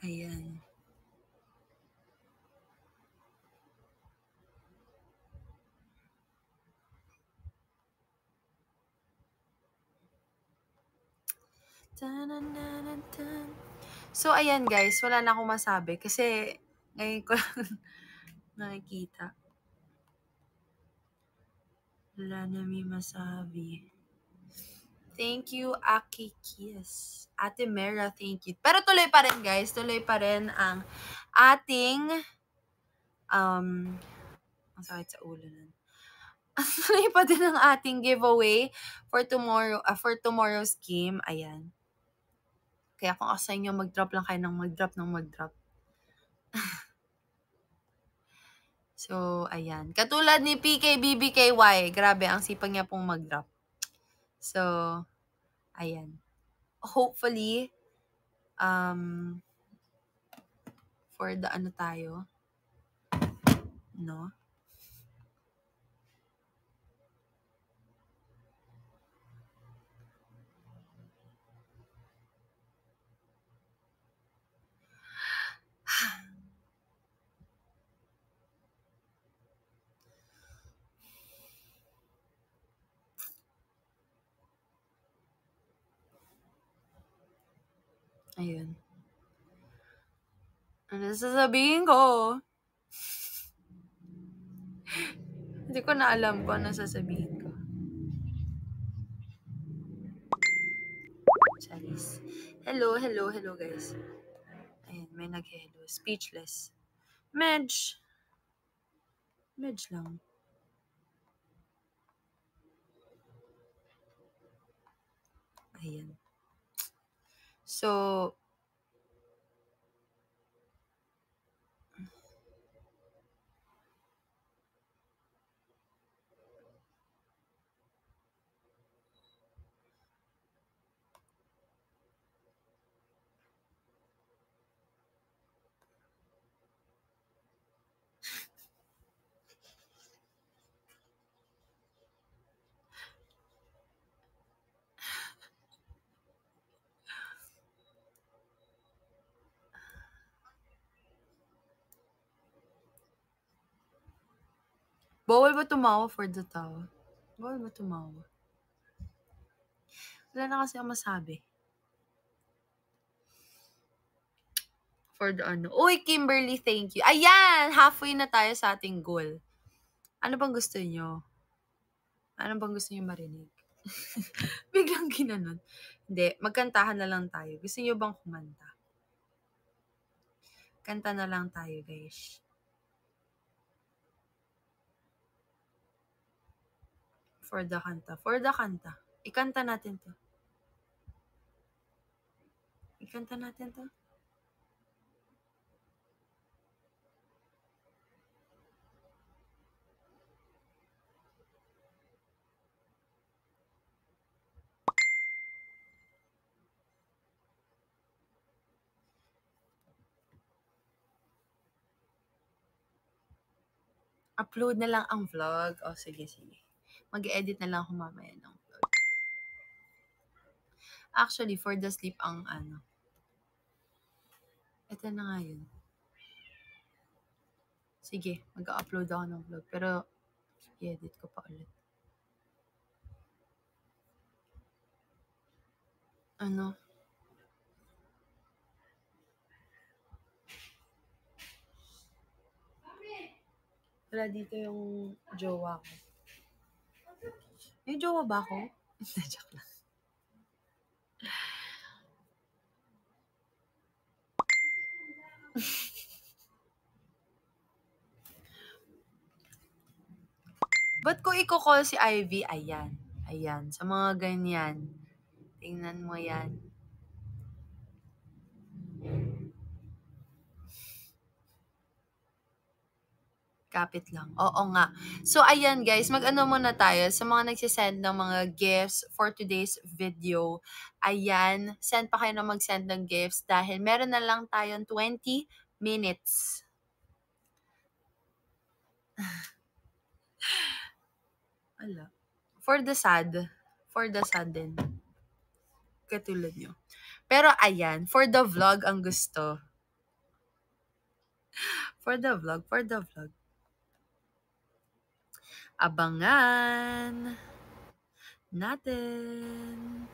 Ayan. So, ayan guys, wala na akong masabi kasi ngayon ko lang nakikita. Wala na may masabi. Thank you, Aki Kiss. Ate Mera, thank you. Pero tuloy pa rin guys, tuloy pa rin ang ating ang sakit sa ulo nun. Tuloy pa din ang ating giveaway for tomorrow's game. Ayan. Kaya kung ako sa inyo, mag-drop lang kayo ng mag-drop. So, ayan. Katulad ni PKBBKY. Grabe, ang sipag niya pong mag-drop. So, ayan. Hopefully, for the ano tayo, no? Ayun. Ano sasabihin ko? Hindi ko na alam kung ano sasabihin ko. Charis. Hello guys. Ayan, may nag-hello. Speechless. Medj lang. Ayan. So, bawal ba tumawa for the tawa? Bawal ba tumawa? Wala na kasi ako masabi. For the ano. Uy, Kimberly, thank you. Ayan! Halfway na tayo sa ating goal. Ano bang gusto nyo? Ano bang gusto nyo marinig? Biglang ginanon. Hindi, magkantahan na lang tayo. Gusto nyo bang kumanta? Kanta na lang tayo, guys. For the kanta. Ikanta natin to. Upload na lang ang vlog. O, sige. Mag-edit na lang ako mamaya ng vlog. Actually, for the sleep ang ano. Ito na nga yun. Sige, mag-upload ako ng vlog. Pero, i-edit ko pa ulit. Ano? Wala dito yung jowa ko. May jowa ba ako? Joke lang. Ba't ko i-call si Ivy? Ayan. Sa mga ganyan. Tingnan mo yan. Kapit lang. Oo nga. So, ayan guys, mag-ano muna tayo sa mga nagsisend ng mga gifts for today's video. Ayan, send pa kayo na mag-send ng gifts dahil meron na lang tayong 20 minutes. Ala. For the sad din. Katulad nyo. Pero ayan, for the vlog ang gusto. For the vlog. Abangan natin.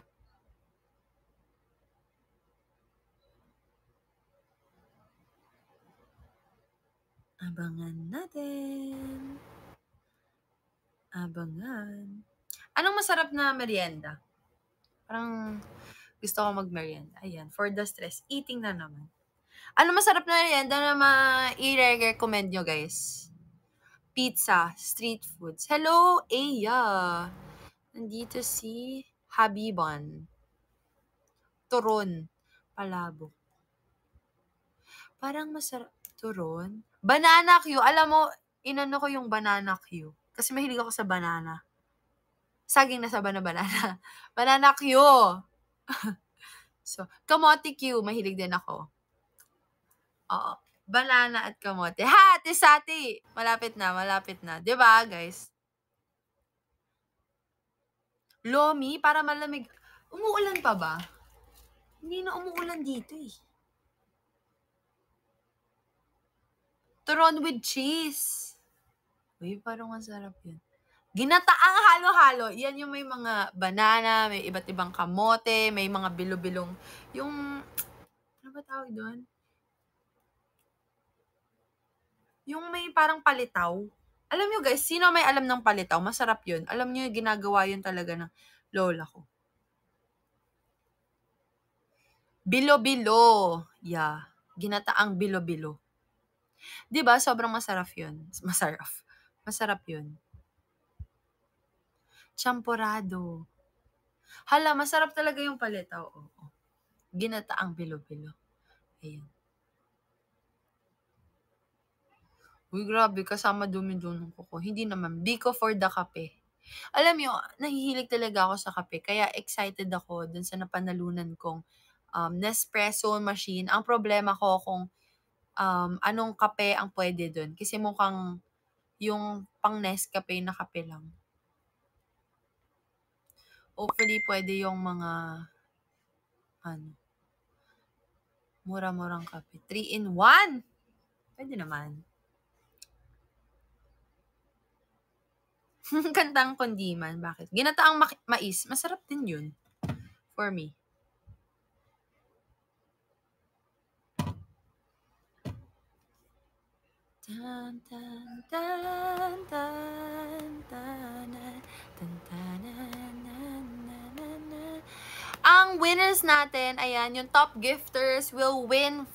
Abangan natin. Abangan. Anong masarap na merienda? Parang gusto ko mag-merienda. Ayan, for the stress. Eating na naman. Ano masarap na merienda na i-recommend nyo, guys? Pizza, street foods. Hello, Aya. Nandito si Habiban. Turon. Palabok. Parang masarap. Turon? Banana Q. Alam mo, inano ko yung banana Q. Kasi mahilig ako sa banana. Saging na sa banana. Banana Q. So, kamote Q. Mahilig din ako. Oo. Banana at kamote. Ha! Tisati! Malapit na. 'Di ba, guys? Lomi, para malamig. Umuulan pa ba? Hindi na umuulan dito eh. Turon with cheese. Uy, parang masarap yun. Ginataang halo-halo. Yan yung may mga banana, may iba't ibang kamote, may mga bilo-bilong. Yung, ano ba tawag doon? Yung may parang palitaw. Alam nyo guys, sino may alam ng palitaw? Masarap yun. Alam nyo, ginagawa yun talaga ng lola ko. Bilo-bilo. Yeah. Ginataang bilo-bilo. Diba? Sobrang masarap yun. Masarap yun. Champorado. Hala, masarap talaga yung palitaw. Oo. Ginataang bilo-bilo. Ayan. Uy, grabe, kasama dumi-dunong ko. Hindi naman. Biko for the kape. Alam nyo, nahihilig talaga ako sa kape. Kaya excited ako dun sa napanalunan kong Nespresso machine. Ang problema ko kung anong kape ang pwede dun. Kasi mukhang yung pang Nescafe na kape lang. Hopefully, pwede yung mga mura-murang kape. 3-in-1! Pwede naman. Kantang kundiman. Bakit? Ginataang mais. Masarap din yun. For me. Tan, tan, tan, tan, tan, tan, tan, ang winners natin, ayan, yung top gifters will win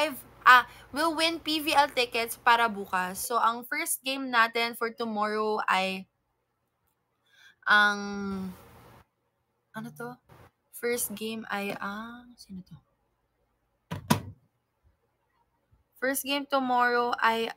PVL tickets para bukas. So, ang first game natin for tomorrow ay ano to? First game ay sino to? First game tomorrow ay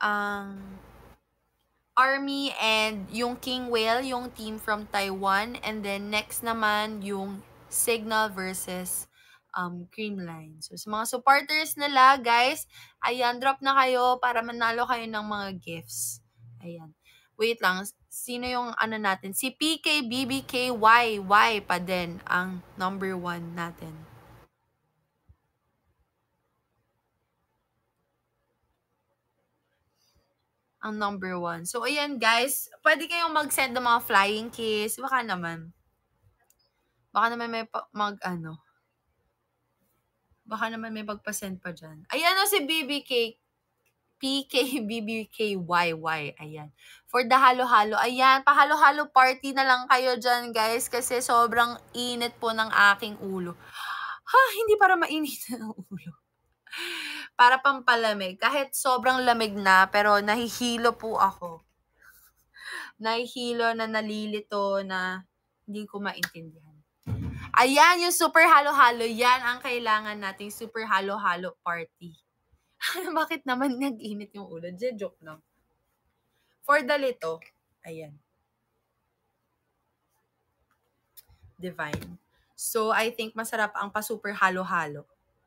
Army and yung King Whale, yung team from Taiwan. And then next naman yung Signal versus Creamline. So sa mga supporters nila, guys, ayan, drop na kayo para manalo kayo ng mga gifts. Ayan. Wait lang, sino yung natin? Si PKBBKY pa din ang number 1 natin. Ang number 1. So, ayan guys, pwede kayong mag-send ng mga flying kiss. Baka naman may baka naman may magpa-send pa dyan. Ayan o si BBK, PKBBKYY. Ayan. For the halo-halo. Ayan, pahalo-halo party na lang kayo dyan guys kasi sobrang init po ng aking ulo. Hindi para mainit ng ulo. Para pampalamig. Kahit sobrang lamig na, pero nahihilo po ako. Nahihilo na nalilito na hindi ko maintindihan. Ayan, yung super halo-halo. Yan ang kailangan nating super halo-halo party. Bakit naman nag-init yung ulo? Joke lang. For the lito, ayan. Divine. So, I think masarap ang pa-super halo-halo.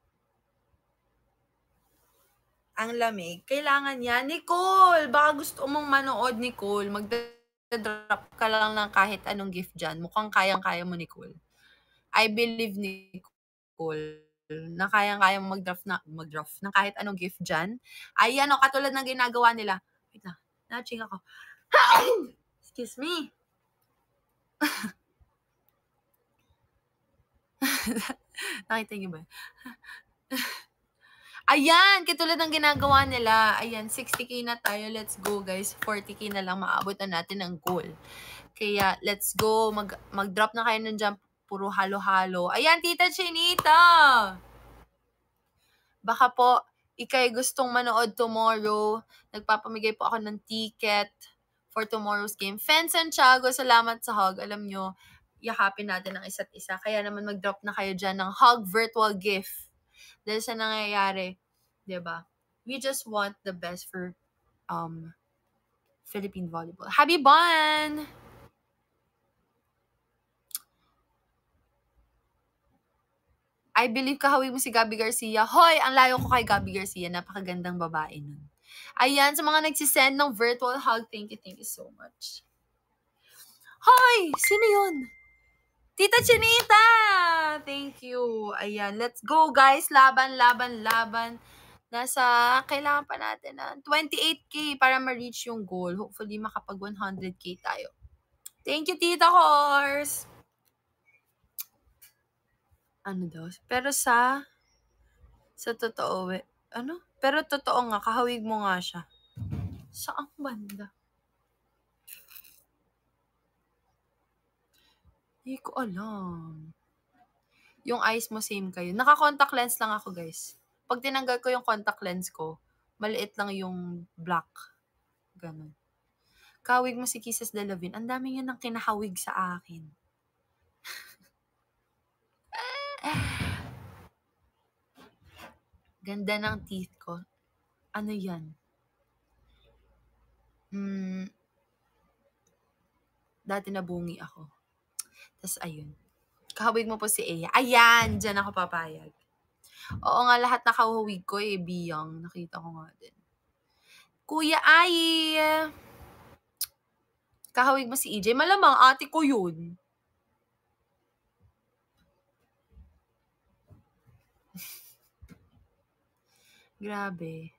Ang lamig. Kailangan yan. Nicole! Baka gusto mong manood, Nicole. Mag-drop ka lang ng kahit anong gift dyan. Mukhang kayang-kaya mo, Nicole. I believe, Nicole. na kayang-kayang mag-draft ng kahit anong gift dyan. Ayan o, katulad ng ginagawa nila. Wait na, na-ching ako. Excuse me. Nakita niyo ba? Ayan, katulad ng ginagawa nila. Ayan, 60k na tayo. Let's go, guys. 40k na lang, maabot na natin ang goal. Kaya, let's go. Mag-drop na kayo ng jump. Puro halo-halo. Ayan, Tita Chinita! Baka po, ikay gustong manood tomorrow. Nagpapamigay po ako ng ticket for tomorrow's game. Fen Santiago, salamat sa hug. Alam nyo, yakapin natin ang isa't isa. Kaya naman mag-drop na kayo dyan ng hug virtual gift. Dahil sa nangyayari, diba? We just want the best for Philippine volleyball. Happy Bon! I believe kahawig mo si Gabby Garcia. Hoy, ang layo ko kay Gabby Garcia. Napakagandang babae nun. Ayan, sa mga nagsisend ng virtual hug, thank you so much. Hoy! Sino yun? Tita Chinita! Thank you. Ayan, let's go guys. Laban. Kailangan pa natin na 28k para ma-reach yung goal. Hopefully, makapag 100k tayo. Thank you, Tita Horse! Ano daw? Pero sa totoo, ano? Pero totoo nga, kahawig mo nga siya. Saang banda? Hindi ko alam. Yung eyes mo, same kayo. Naka-contact lens lang ako, guys. Pag tinanggal ko yung contact lens ko, maliit lang yung black. Ganun. Kahawig mo si Kisses Delavin. Ang dami yun ang kinahawig sa akin. Ganda ng teeth ko. Ano yan? Dati nabungi ako. Tapos, ayun. Kahawig mo po si Eya. Ayan! Diyan ako papayag. Oo nga, lahat nakahawig ko biyang. Nakita ko nga din. Kuya Ai! Kahawig mo si EJ. Malamang, ate ko yun. Grabe.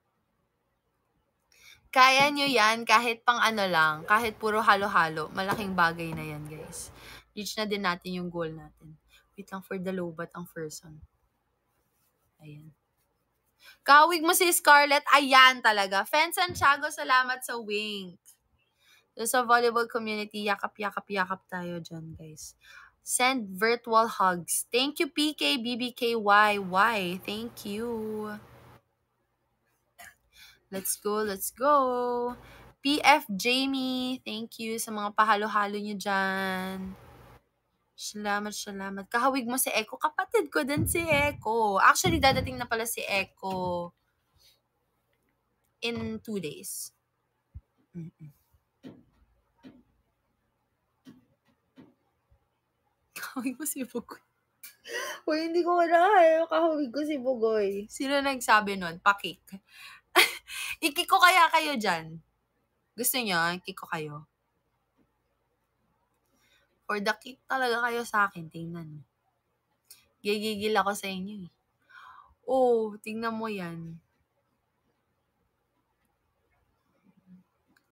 Kaya nyo yan kahit pang ano lang, kahit puro halo-halo. Malaking bagay na yan, guys. Reach na din natin yung goal natin. Wait lang for the lobat ang first one. Ayan. Kahawig mo si Scarlett. Ayan talaga. Fen Santiago, salamat sa wink. Sa volleyball community, yakap tayo dyan, guys. Send virtual hugs. Thank you, PK, BBKY. Why? Thank you. Let's go. PF Jamie, thank you sa mga pahalo-halo nyo dyan. Salamat. Kahawig mo si Echo. Kapatid ko din si Echo. Actually, dadating na pala si Echo in 2 days. Kahawig mo si Bugoy. Uy, hindi ko kaya. Kahawig ko si Bugoy. Sino nagsabi nun? Pakik. Ikik ko kaya kayo dyan? Gusto nyo? Ikik ko kayo? For the kick talaga kayo sa akin. Tingnan. Gigigil ako sa inyo. Oh, tingnan mo yan.